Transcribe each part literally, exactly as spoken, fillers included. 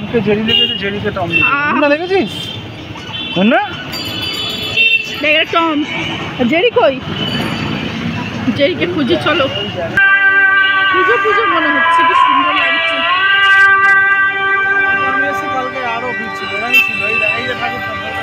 টমকে Jerry লেগেছে, জেরিকে Tom লেগেছে। না দেখেছিস না? দেখে টম জেরি কই? জেরিকে খুঁজি, চলো। পুজো পুজো মনে হচ্ছে, কি সুন্দর লাগছে। আমি এসে কালকে আরো ভিড় ছিল, এরাই ছিল। এই এই যে ঠাকুর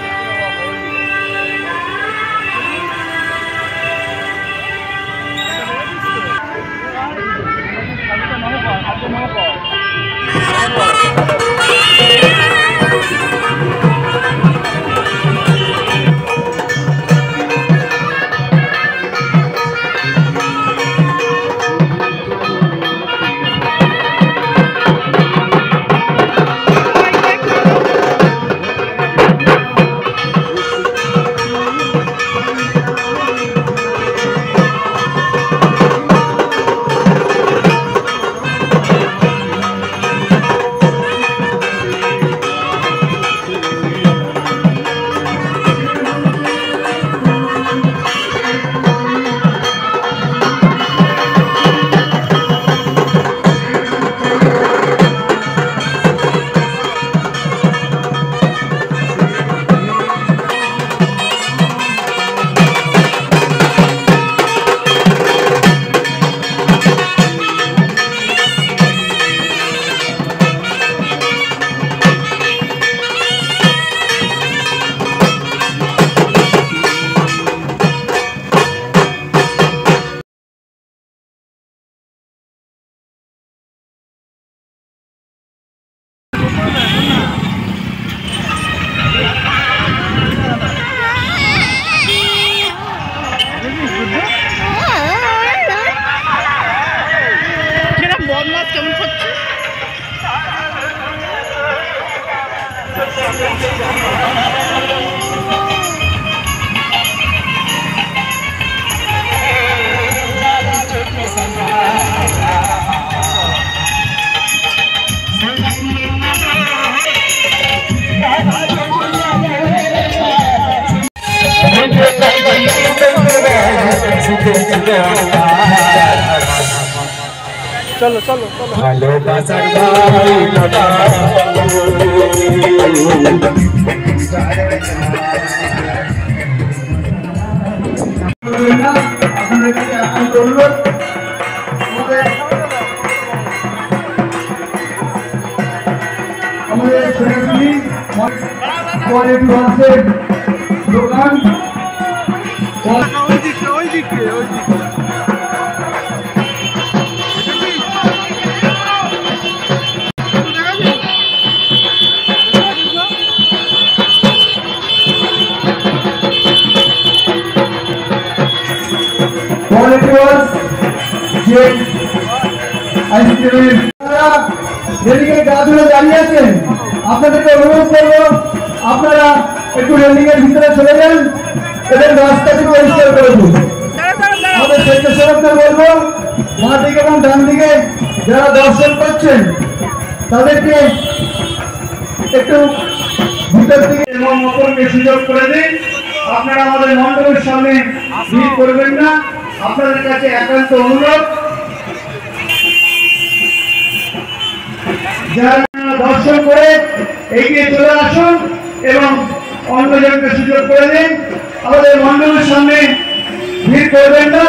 चलो चलो चलो हेलो बाजार भाई लगा हमारे सेक्रेटरी और एक से दुकान और ओई दिखे ओई दिखे ओई दिखे রেলিংয়ের গা ধরে দাঁড়িয়ে আছেন, আপনাদেরকে অনুরোধ করবো আপনারা একটু রেলিংয়ের ভিতরে চলে যান এবং রাস্তাটি পরিষ্কার করে দিন। আমাদের স্বেচ্ছাসেবকদের বলবো মা দিকে এবং ডান দিকে যারা দর্শন করছেন তাদেরকে একটু ভিতর দিকে এবং মতনকে সুযোগ করে দিন। আপনারা আমাদের মণ্ডপের সামনে ভিড় করবেন না, আপনাদের কাছে একান্ত অনুরোধ যারা দর্শন করে এগিয়ে চলে আসুন এবং অন্যজনকে সুযোগ করে দিন। আমাদের মণ্ডপের সামনে ভিড় করবেন না।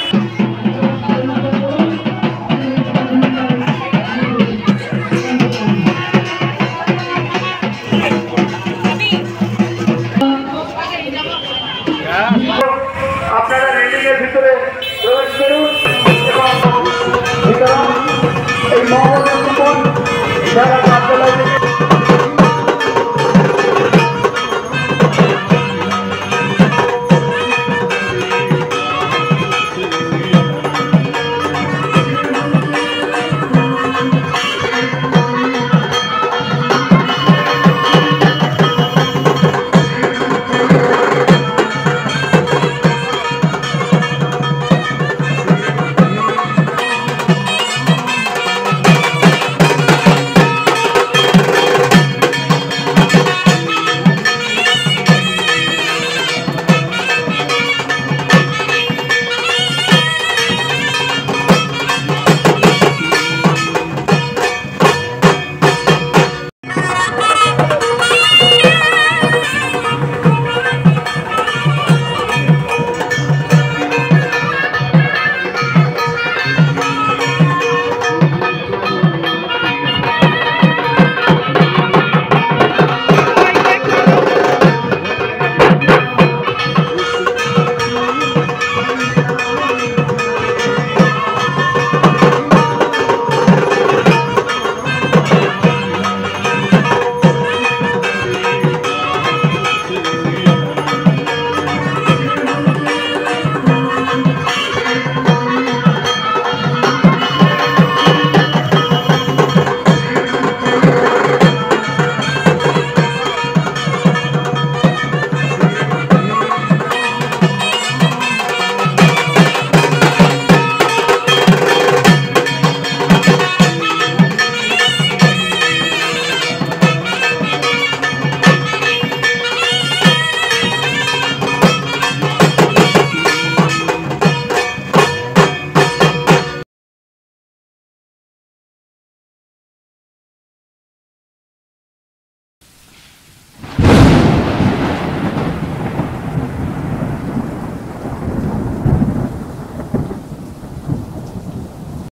আপনারা রেলিংয়ের ভিতরে প্রবেশ করুন এবং এই মহলের উপর যারা কার্যালয়